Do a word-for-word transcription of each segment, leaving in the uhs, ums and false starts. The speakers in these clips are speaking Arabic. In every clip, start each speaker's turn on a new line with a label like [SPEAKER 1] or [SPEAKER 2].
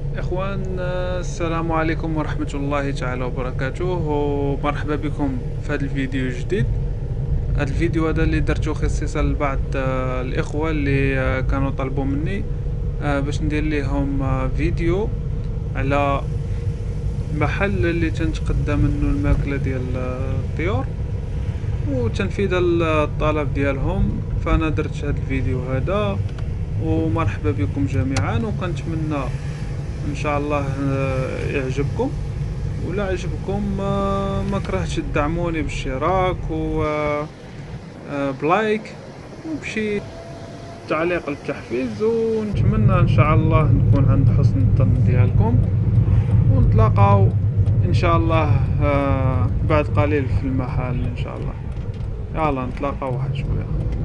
[SPEAKER 1] إخوان، آه، السلام عليكم ورحمة الله تعالى وبركاته، ومرحبا بكم في هذا الفيديو الجديد. هذا الفيديو هذا اللي درته خصيصا لبعض آه، الإخوة اللي آه، كانوا طلبوا مني آه، باش ندير لهم آه، فيديو على محل اللي تنتقدى منه الماكلة ديال آه، الطيور وتنفيذ الطلب ديالهم. فأنا درت هذا الفيديو هذا، ومرحبا بكم جميعا، وكنتمنى ان شاء الله آه، يعجبكم. ولا عجبكم آه، ما كرهتش تدعموني بالاشتراك و آه، آه، بلايك وبشي تعليق التحفيز، ونتمنى ان شاء الله نكون عند حسن الظن ديالكم، ونتلاقاو ان شاء الله آه، بعد قليل في المحل ان شاء الله. يلا نتلاقاو واحد شويه.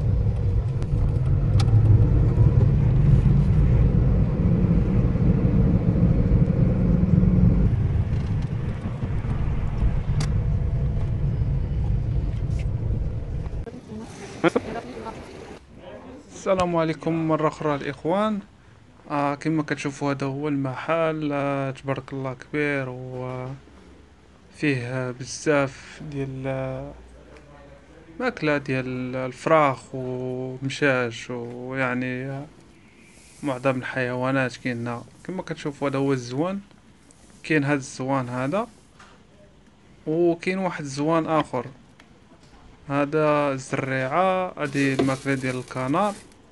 [SPEAKER 1] السلام عليكم مرة أخرى الإخوان. آه كما كتشوفوا هذا هو المحل، آه تبارك الله كبير، وفيه آه بزاف ديال آه ماكلة ديال الفراخ ومشاش، ويعني آه معظم الحيوانات كاينة. كما كتشوفوا هذا هو الزوان. كاين هذا الزوان هذا، وكاين واحد الزوان آخر. هذا الزريعة، هذه الماكلة ديال الكنار.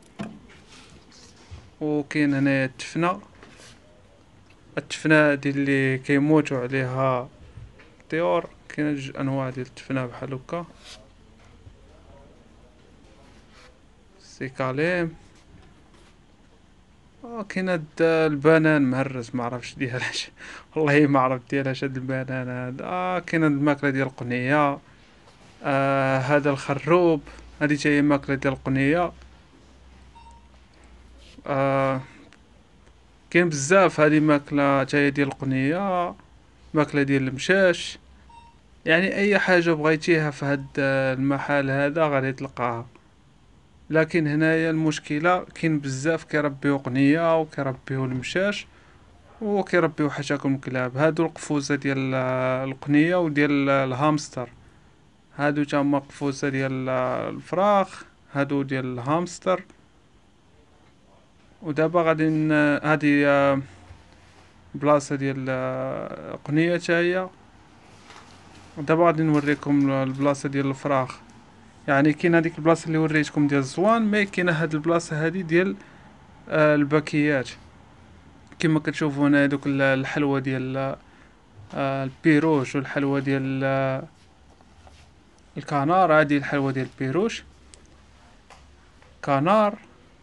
[SPEAKER 1] وكاين هنايا التفنة. التفنة هادي اللي كيموتوا عليها الطيور. كاين جوج انواع ديال التفنة بحال هكا، سيكاليم. اه كاين هاد البنان مهرس، ما عرفتش ديالاش والله ما عرفت ديالاش هاد البنان هذا. اه كاين هاد الماكله ديال القنيه. آه هذا الخروب، هادي حتى هي ماكله ديال القنيه. آه كاين بزاف، هادي ماكله حتى هي ديال القنيه، ماكله ديال المشاش. يعني اي حاجه بغيتيها في هاد المحل هذا غادي تلقاها. لكن هنايا المشكله كاين بزاف كيربيو قنيه وكيربيو المشاش وكيربيو حتى كلاب. هادو القفوزه ديال آه، القنيه وديال آه، الهامستر. هادو تما قفوزه ديال آه، الفراخ، هادو ديال الهامستر. ودابا غادي ن- هادي آه، بلاصه ديال آه، قنيه حتى هي. ودابا غادي نوريكم البلاصه ديال الفراخ. يعني كاين هذيك البلاصه اللي وريتكم ديال الزوان، مي كاينه هاد البلاصه هادي ديال آه، الباكيات. كما كتشوفوا هنا دوك ال- الحلوى ديال آه، البيروش، والحلوى ديال آه، الكنار. هادي الحلوى ديال البيروش كنار.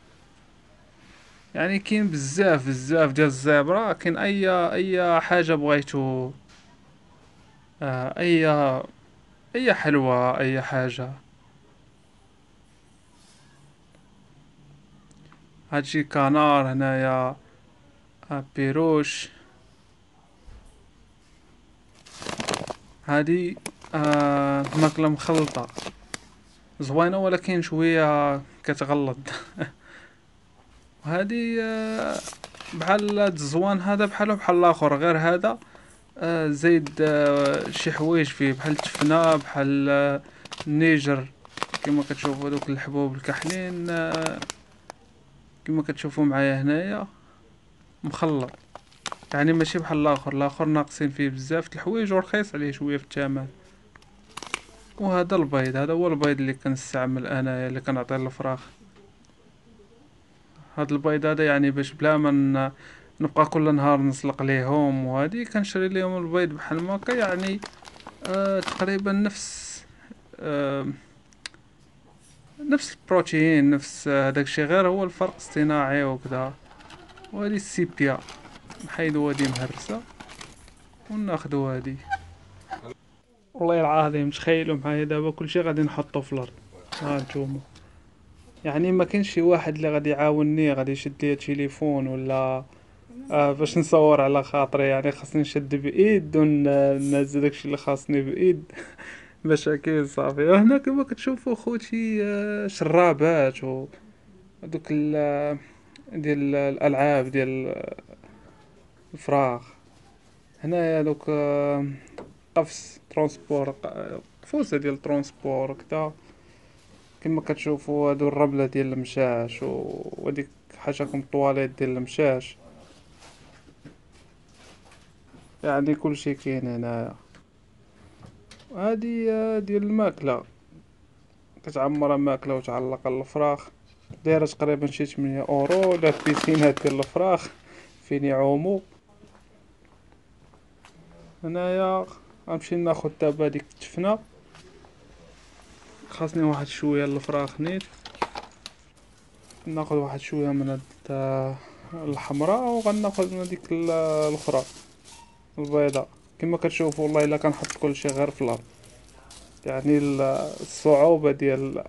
[SPEAKER 1] يعني كاين بزاف بزاف ديال الزبرة. كاين اي اي حاجه بغيتو، آه، اي اي حلوى، اي حاجه. هادشي كنار هنايا. آه، بيروش. هادي آه ماكله مخلطه زوينه، ولكن شويه كتغلط وهادي آه بحال هاد الزوان هذا بحالو بحال الاخر، غير هذا آه زايد آه شي حوايج فيه بحال التفنه، بحال آه النيجر. كما كتشوفوا دوك الحبوب الكحلين، آه كما كتشوفوا معايا هنايا مخلط. يعني ماشي بحال الاخر، الاخر ناقصين فيه بزاف د الحوايج ورخيص عليه شويه في الثمن. وهذا البيض، هذا هو البيض اللي كنستعمل انايا، اللي كنعطي للفراخ. هاد البيض هذا يعني باش بلا ما ن- نبقى كل نهار نسلق ليهم، وهادي كنشري ليهم البيض بحال ما هكا. يعني آه تقريبا نفس آه نفس البروتين، نفس آه، هداك الشيء، غير هو الفرق اصطناعي وكذا. وهادي السيبيا، نحيدو هادي مهرسة وناخدو هادي. والله العظيم تخيلوا معايا دابا كلشي غادي نحطو في الارض. ها نتوما، يعني ما كاينش شي واحد اللي غادي يعاونني، غادي يشد لي التليفون ولا آه باش نصور على خاطري. يعني خاصني نشد بايد وننزل داكشي اللي خاصني بايد باش اكيد صافي. هنا كما كتشوفوا خوتي آه شرابات ودوك ال- ديال الالعاب ديال الفراخ. هنايا دوك آه، قفص ترونسبور، ق- قفوسة ديال الترونسبور كدا. كما كتشوفوا هادو الرملة ديال المشاش و- وديك حاشاكم الطواليت ديال المشاش. يعني كلشي كاين هنايا. هادي آه، ديال الماكلة، كتعمر ماكلة وتعلق على الفراخ. دايرة تقريبا شي تمنية اورو. لا بيسينات ديال الفراخ فين يعومو. هنايا غنمشي ناخد دابا هاديك التفنة. خاصني واحد شوية الفراخ نيت. ناخد واحد شوية من هاد آه، الحمراء، وغناخد من هاديك ال- الاخرى البيضاء. كما كتشوفوا والله الا كنحط كلشي غير في الارض. يعني ال- الصعوبة ديال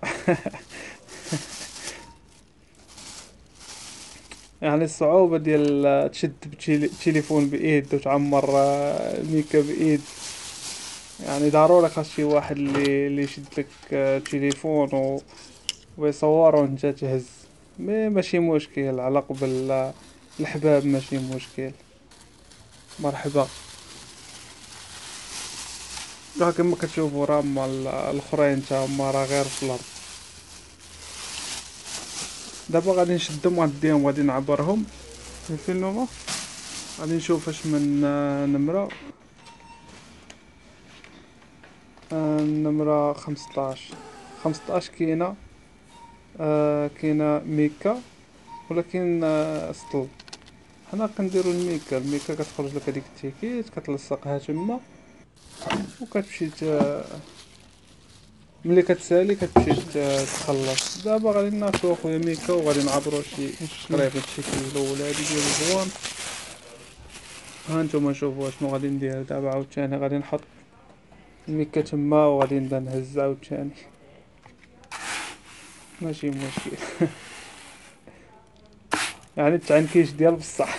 [SPEAKER 1] يعني الصعوبة ديال تشد بتيلي- تليفون بإيد وتعمر آه، ميكا بإيد. يعني ضروري خاص شي واحد اللي اللي يشد لك آه، تليفون و... ويصور وانت تهز. مي ماشي مشكل، على قبل آه، الحباب ماشي مشكل. مرحبا. راه كما كتشوفوا راه هما ال- الاخرين تا هما راه غير في الارض. دابا غادي نشدهم غنديهم غادي نعبرهم في الفيلم. غادي نشوف اش من آه، نمرة. آه، النمرة خمسطاش. خمسطاش كاينة. آه كاينة ميكا، ولكن آه سطل. حنا كنديرو الميكا. الميكا كتخرج لك هذيك التيكيت كتلصقها تما، وكتمشي ت... ملي كتسالي كتمشي ت- تخلص. دابا غادي ناخدو اخويا ميكا وغادي نعبرو شي تقريبا شي كيلو ولا هادي ديال الزوان. ها نتوما شوفوا شنو غادي ندير دابا. عاوتاني غادي نحط الميكا تما وغادي نبدا نهز عاوتاني. ماشي مشكل. يعني التعنكيش ديال بصح.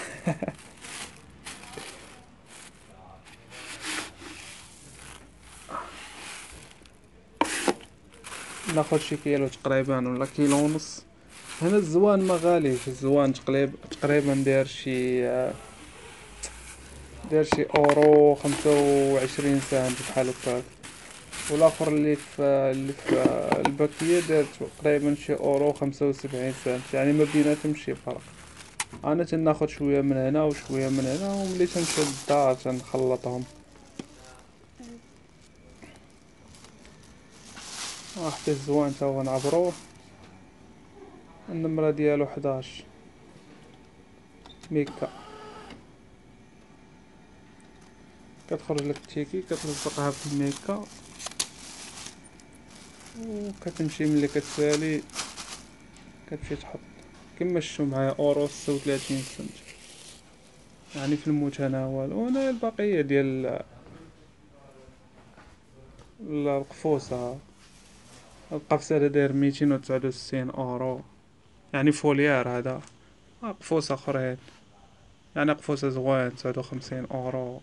[SPEAKER 1] ناخد شي كيلو تقريبا ولا كيلو ونص. هنا الزوان ما غاليش. الزوان تقريبا تقريبا داير شي داير شي اورو خمسة وعشرين سنت بحال هكاك. والاخر اللي في اللي في الباكية داير تقريبا شي اورو خمسة وسبعين سنت. يعني ما بيناتهم شي فرق. انا تناخد شوية من هنا وشوية من هنا، وملي تنمشي للدار تنخلطهم. واحد الزوان تا هو نعبروه. النمرة ديالو حداش ميكا. كتخرج لك التيكي كتلصقها في الميكا، وكتمشي ملي كتسالي كتمشي تحط. كما شفتوا معايا اورو ستة وثلاثين سنت، يعني في المتناول. وهنا البقية ديال القفوصة. القفص هذا داير ميتين وتسعة وستين اورو. يعني فوليار هذا. آه، قفوصة اخرين يعني قفوصة زوين تسعة وخمسين اورو.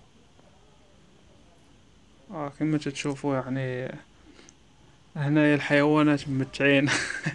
[SPEAKER 1] اه كما تتشوفوا يعني هنايا الحيوانات ممتعين.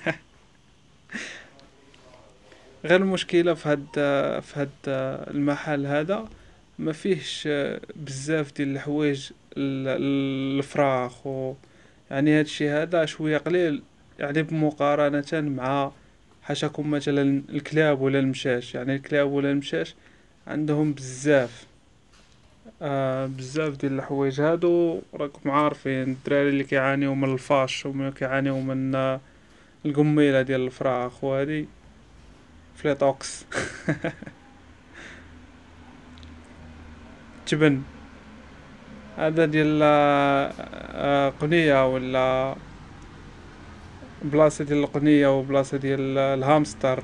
[SPEAKER 1] غير المشكلة في هاد في هاد المحل هذا ما فيهش بزاف ديال الحوايج ال- الفراخ و يعني هاد الشي هذا شوية قليل. يعني بمقارنة مع حاشاكم مثلا الكلاب ولا المشاش. يعني الكلاب ولا المشاش عندهم بزاف آه بزاف ديال الحوايج هادو. راكم عارفين الدراري اللي كيعانيو من الفاش وما كيعانيو من آه، القميلة ديال الفراخ وهادي فليتوكس. تبن هذا ديال آه، آه، قنية ولا بلاصة ديال القنية وبلاصة ديال الهامستر.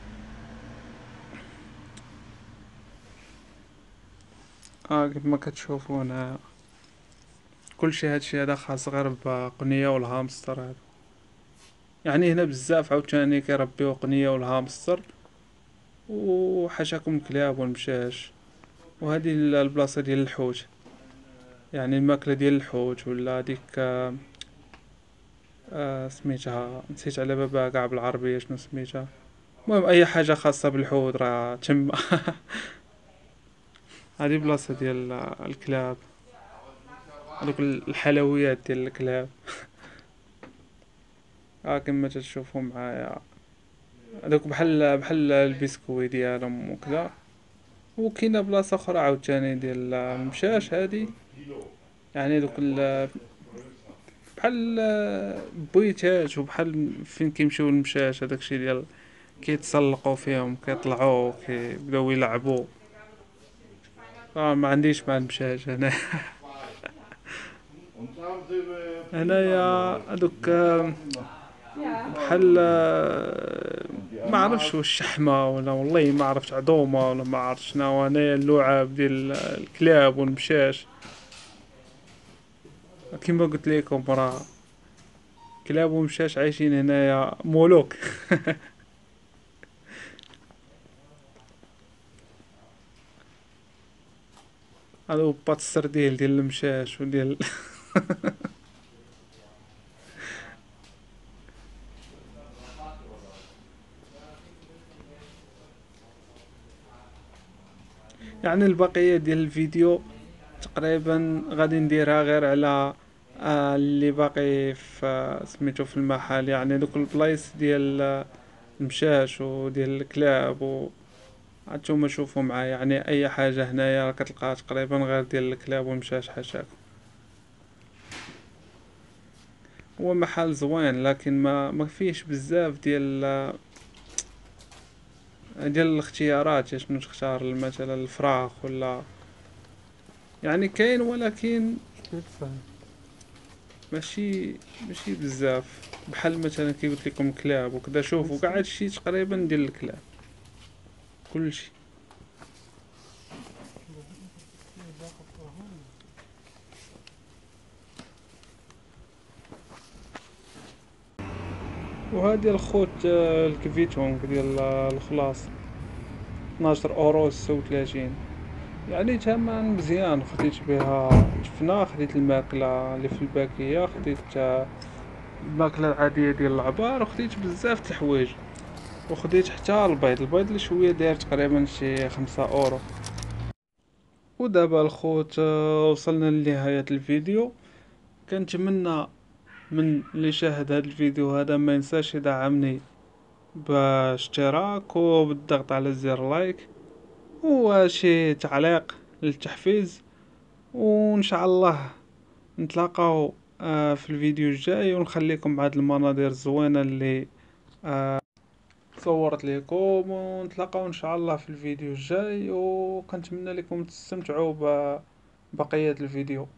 [SPEAKER 1] اه كيف ما كتشوفوا هنا كلشي هادشي هذا خاص غير بقنية والهامستر هذا. يعني هنا بزاف عاوتاني كيربيو قنية والهامستر وحاشاكم كلاب والمشاش. وهذه ال- البلاصة ديال الحوت. يعني الماكلة ديال الحوت ولا ديك آه آه سميتها نسيت على بابا كاع بالعربية شنو سميتها. المهم اي حاجة خاصة بالحوت راه تما. هذه بلاصة ديال الكلاب، هذوك الحلويات ديال الكلاب. ها كما تشوفوا معايا، هذوك بحال بحال البسكوي ديالهم وكذا. وكاينه بلاصه اخرى عاوتاني ديال المشاش هادي، يعني دوك ال- بحال بويتات، وبحال فين كيمشيو المشاش، هداكشي ديال كيتسلقوا فيهم، كيطلعوا كيبداو يلعبوا. اه ما عنديش مع المشاش هنا. هنايا هذوك بحال آه، ما عرفتش واش شحمه ولا والله ما عرفت عظومه ولا ما عرفت شنو. هنايا اللعاب ديال الكلاب والمشاش، كما قلت لكم راه كلاب ومشاش عايشين هنايا مولوك. هذا بات السرديل ديال المشاش وديال. يعني البقيه ديال الفيديو تقريبا غادي نديرها غير على آه، اللي باقي في آه، سميتو في المحل، يعني دوك البلايص ديال آه، المشاش وديال الكلاب و هانتوما شوفوا معايا. يعني اي حاجه هنايا راه كتلقاها تقريبا غير ديال الكلاب والمشاش حاشاكم. هو محل زوين لكن ما ما فيهش بزاف ديال ديال الاختيارات شنو تختار، مثلا الفراخ ولا يعني كاين، ولكن ماشي ماشي بزاف. بحال مثلا كي قلت لكم كلاب وكذا، شوفوا كاع هادشي تقريبا ديال الكلاب كلشي. وهذه الخوت آه، الكفيتونغ ديال آه، الخلاص اثناش اورو ستة وثلاثين، يعني ثمن مزيان. خديت بها جبنة، خديت الماكلة اللي في الباكية، خديت آه، الماكلة العادية ديال العبار، وخديت بزاف د الحوايج. وخديت حتى البيض البيض اللي شوية داير تقريبا شي خمسة اورو. ودابا الخوت آه، وصلنا لنهاية الفيديو. كنتمنى من اللي شاهد هذا الفيديو هذا ما ينساش يدعمني باشتراك وبالضغط على زر لايك وشي تعليق للتحفيز. وان شاء الله نتلاقاو آه، في الفيديو الجاي، ونخليكم مع هاد المناظر الزوينة اللي آه، صورت لكم. ونتلاقاو ان شاء الله في الفيديو الجاي، وكنتمنى لكم تستمتعوا ببقية الفيديو.